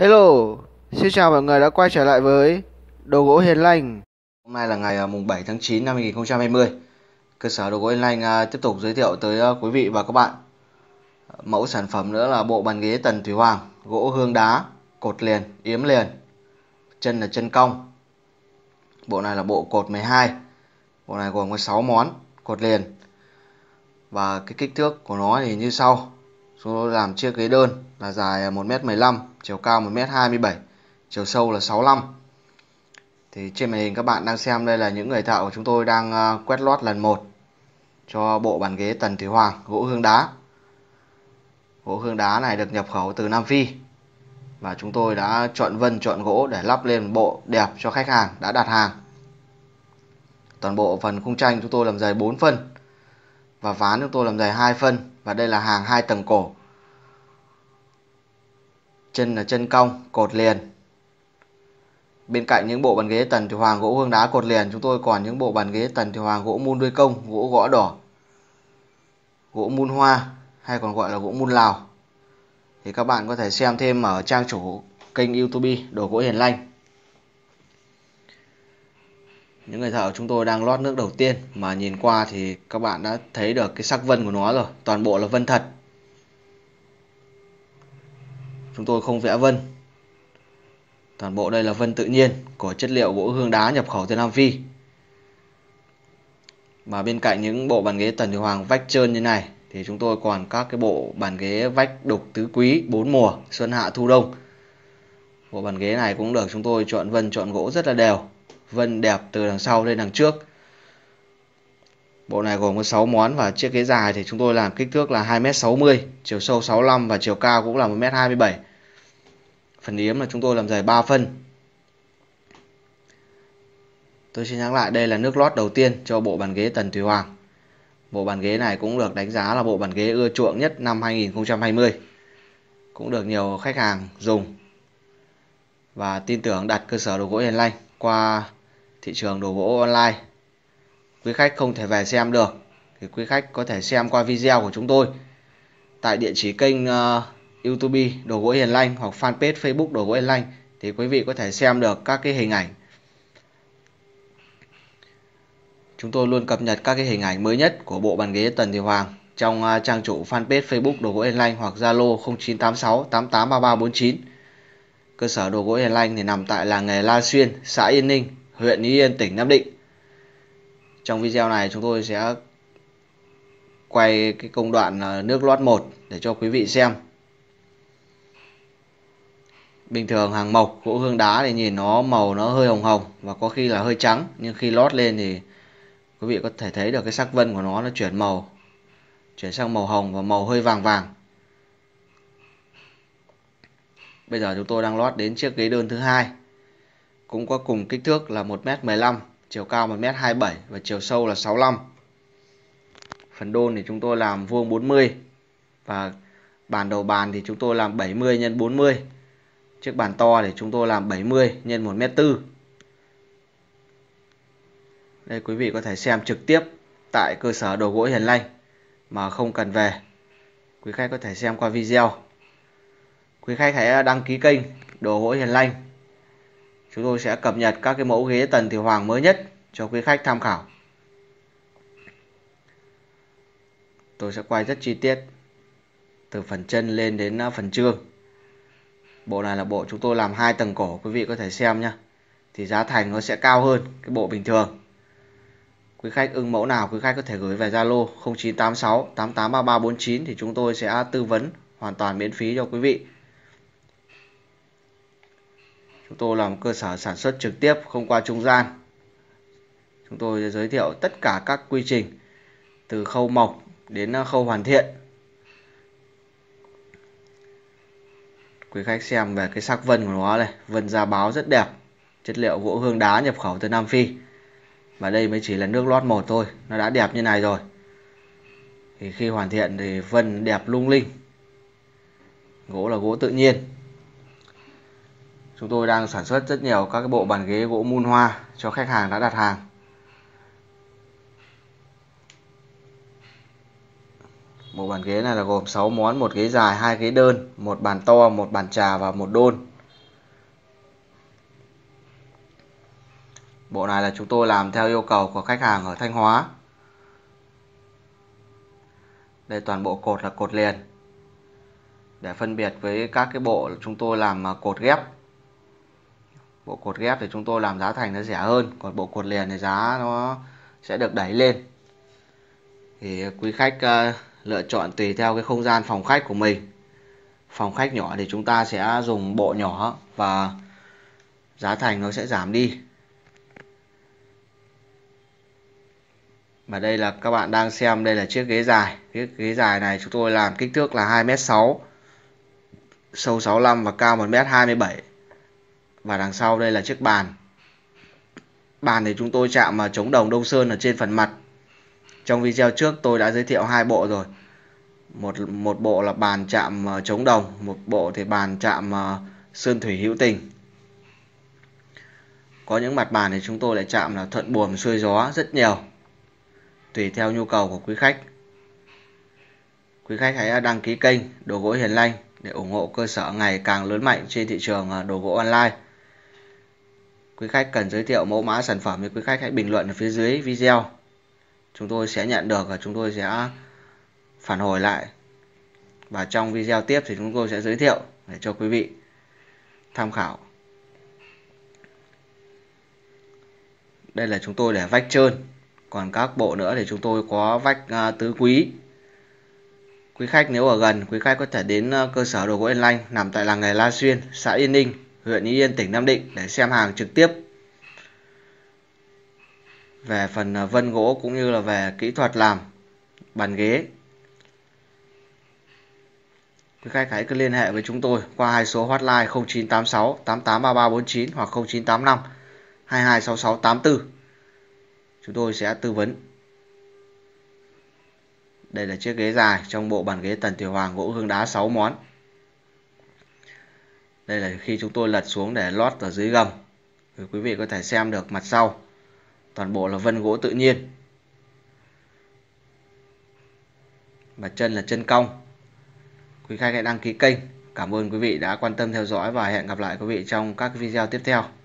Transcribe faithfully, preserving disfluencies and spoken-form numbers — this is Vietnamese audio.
Hello, xin chào mọi người đã quay trở lại với Đồ gỗ Hiền Lành. Hôm nay là ngày à, mùng bảy tháng chín năm hai nghìn không trăm hai mươi. Cơ sở Đồ gỗ Hiền Lành à, tiếp tục giới thiệu tới à, quý vị và các bạn mẫu sản phẩm nữa là bộ bàn ghế Tần Thủy Hoàng, gỗ hương đá, cột liền, yếm liền, chân là chân cong. Bộ này là bộ cột mười hai. Bộ này gồm có sáu món cột liền. Và cái kích thước của nó thì như sau. Chúng tôi làm chiếc ghế đơn là dài một mét mười lăm, chiều cao một mét hai mươi bảy, chiều sâu là sáu mươi lăm. Thì trên màn hình các bạn đang xem đây là những người thợ của chúng tôi đang quét lót lần một cho bộ bàn ghế Tần Thủy Hoàng gỗ hương đá. Gỗ hương đá này được nhập khẩu từ Nam Phi và chúng tôi đã chọn vân chọn gỗ để lắp lên bộ đẹp cho khách hàng đã đặt hàng. Toàn bộ phần khung tranh chúng tôi làm dày bốn phân và ván chúng tôi làm dày hai phân, và đây là hàng hai tầng cổ. Chân là chân cong, cột liền. Bên cạnh những bộ bàn ghế Tần Thủy Hoàng gỗ hương đá cột liền, chúng tôi còn những bộ bàn ghế Tần Thủy Hoàng gỗ mun đuôi công, gỗ gõ đỏ, gỗ mun hoa hay còn gọi là gỗ mun Lào. Thì các bạn có thể xem thêm ở trang chủ kênh YouTube Đồ gỗ Hiền Lành. Những người thợ chúng tôi đang lót nước đầu tiên, mà nhìn qua thì các bạn đã thấy được cái sắc vân của nó rồi, toàn bộ là vân thật. Chúng tôi không vẽ vân. Toàn bộ đây là vân tự nhiên của chất liệu gỗ hương đá nhập khẩu từ Nam Phi. Mà bên cạnh những bộ bàn ghế Tần Thủy Hoàng vách trơn như này thì chúng tôi còn các cái bộ bàn ghế vách đục tứ quý bốn mùa xuân hạ thu đông. Bộ bàn ghế này cũng được chúng tôi chọn vân chọn gỗ rất là đều, vân đẹp từ đằng sau lên đằng trước. Bộ này gồm có sáu món và chiếc ghế dài thì chúng tôi làm kích thước là hai mét sáu mươi, chiều sâu sáu mươi lăm và chiều cao cũng là một mét hai mươi bảy. Phần yếm là chúng tôi làm dày ba phân. Tôi xin nhắc lại, đây là nước lót đầu tiên cho bộ bàn ghế Tần Thủy Hoàng. Bộ bàn ghế này cũng được đánh giá là bộ bàn ghế ưa chuộng nhất năm hai nghìn không trăm hai mươi. Cũng được nhiều khách hàng dùng và tin tưởng đặt cơ sở Đồ gỗ Hiền Lành qua thị trường đồ gỗ online. Quý khách không thể về xem được thì quý khách có thể xem qua video của chúng tôi tại địa chỉ kênh uh, YouTube Đồ gỗ Hiền Lành hoặc fanpage Facebook Đồ gỗ Hiền Lành, thì quý vị có thể xem được các cái hình ảnh. Chúng tôi luôn cập nhật các cái hình ảnh mới nhất của bộ bàn ghế Tần Thủy Hoàng trong uh, trang chủ fanpage Facebook Đồ gỗ Hiền Lành hoặc Zalo không chín tám sáu tám tám ba ba bốn chín. Cơ sở Đồ gỗ Hiền Lành thì nằm tại làng nghề La Xuyên, xã Yên Ninh, huyện Ý Yên, tỉnh Nam Định. Trong video này chúng tôi sẽ quay cái công đoạn nước lót một để cho quý vị xem. Bình thường hàng mộc gỗ hương đá thì nhìn nó màu nó hơi hồng hồng và có khi là hơi trắng, nhưng khi lót lên thì quý vị có thể thấy được cái sắc vân của nó nó chuyển màu, chuyển sang màu hồng và màu hơi vàng vàng. Bây giờ chúng tôi đang lót đến chiếc ghế đơn thứ hai, cũng có cùng kích thước là một mét mười lăm, chiều cao một mét hai mươi bảy và chiều sâu là sáu mươi lăm. Phần đôn thì chúng tôi làm vuông bốn mươi và bàn đầu bàn thì chúng tôi làm bảy mươi nhân bốn mươi. Chiếc bàn to thì chúng tôi làm bảy mươi nhân một mét tư. Đây, quý vị có thể xem trực tiếp tại cơ sở Đồ gỗ Hiền Lành mà không cần về. Quý khách có thể xem qua video. Quý khách hãy đăng ký kênh Đồ gỗ Hiền Lành. Chúng tôi sẽ cập nhật các cái mẫu ghế Tần Thủy Hoàng mới nhất cho quý khách tham khảo. Tôi sẽ quay rất chi tiết từ phần chân lên đến phần trương. Bộ này là bộ chúng tôi làm hai tầng cổ, quý vị có thể xem nhé. Thì giá thành nó sẽ cao hơn cái bộ bình thường. Quý khách ưng mẫu nào quý khách có thể gửi về Zalo không chín tám sáu tám tám ba ba bốn chín thì chúng tôi sẽ tư vấn hoàn toàn miễn phí cho quý vị. Chúng tôi là một cơ sở sản xuất trực tiếp, không qua trung gian. Chúng tôi giới thiệu tất cả các quy trình từ khâu mộc đến khâu hoàn thiện. Quý khách xem về cái sắc vân của nó này, vân da báo rất đẹp, chất liệu gỗ hương đá nhập khẩu từ Nam Phi. Và đây mới chỉ là nước lót một thôi, nó đã đẹp như này rồi. Thì khi hoàn thiện thì vân đẹp lung linh. Gỗ là gỗ tự nhiên. Chúng tôi đang sản xuất rất nhiều các cái bộ bàn ghế gỗ mun hoa cho khách hàng đã đặt hàng. Bộ bàn ghế này là gồm sáu món, một ghế dài, hai ghế đơn, một bàn to, một bàn trà và một đôn. Bộ này là chúng tôi làm theo yêu cầu của khách hàng ở Thanh Hóa. Đây toàn bộ cột là cột liền. Để phân biệt với các cái bộ chúng tôi làm cột ghép. Bộ cột ghép thì chúng tôi làm giá thành nó rẻ hơn, còn bộ cột liền thì giá nó sẽ được đẩy lên. Thì quý khách uh, lựa chọn tùy theo cái không gian phòng khách của mình. Phòng khách nhỏ thì chúng ta sẽ dùng bộ nhỏ và giá thành nó sẽ giảm đi. Và đây là các bạn đang xem, đây là chiếc ghế dài. Chiếc ghế dài này chúng tôi làm kích thước là hai mét sáu, sâu sáu mươi lăm và cao một mét hai mươi bảy. Và đằng sau đây là chiếc bàn. Bàn thì chúng tôi chạm chống đồng Đông Sơn ở trên phần mặt. Trong video trước tôi đã giới thiệu hai bộ rồi. Một một bộ là bàn chạm chống đồng, một bộ thì bàn chạm sơn thủy hữu tình. Có những mặt bàn thì chúng tôi lại chạm là thuận buồm xuôi gió rất nhiều, tùy theo nhu cầu của quý khách. Quý khách hãy đăng ký kênh Đồ Gỗ Hiền Lành để ủng hộ cơ sở ngày càng lớn mạnh trên thị trường đồ gỗ online. Quý khách cần giới thiệu mẫu mã sản phẩm thì quý khách hãy bình luận ở phía dưới video. Chúng tôi sẽ nhận được và chúng tôi sẽ phản hồi lại. Và trong video tiếp thì chúng tôi sẽ giới thiệu để cho quý vị tham khảo. Đây là chúng tôi để vách trơn. Còn các bộ nữa thì chúng tôi có vách tứ quý. Quý khách nếu ở gần, quý khách có thể đến cơ sở Đồ Gỗ Hiền Lành nằm tại làng nghề La Xuyên, xã Yên Ninh, huyện Ý Yên, tỉnh Nam Định để xem hàng trực tiếp về phần vân gỗ cũng như là về kỹ thuật làm bàn ghế. Quý khách hãy cứ liên hệ với chúng tôi qua hai số hotline không chín tám sáu tám tám ba ba bốn chín hoặc không chín tám năm hai hai sáu sáu tám tư. Chúng tôi sẽ tư vấn. Đây là chiếc ghế dài trong bộ bàn ghế Tần Thủy Hoàng gỗ hương đá sáu món. Đây là khi chúng tôi lật xuống để lót ở dưới gầm. Thì quý vị có thể xem được mặt sau. Toàn bộ là vân gỗ tự nhiên. Và chân là chân cong. Quý khách hãy đăng ký kênh. Cảm ơn quý vị đã quan tâm theo dõi và hẹn gặp lại quý vị trong các video tiếp theo.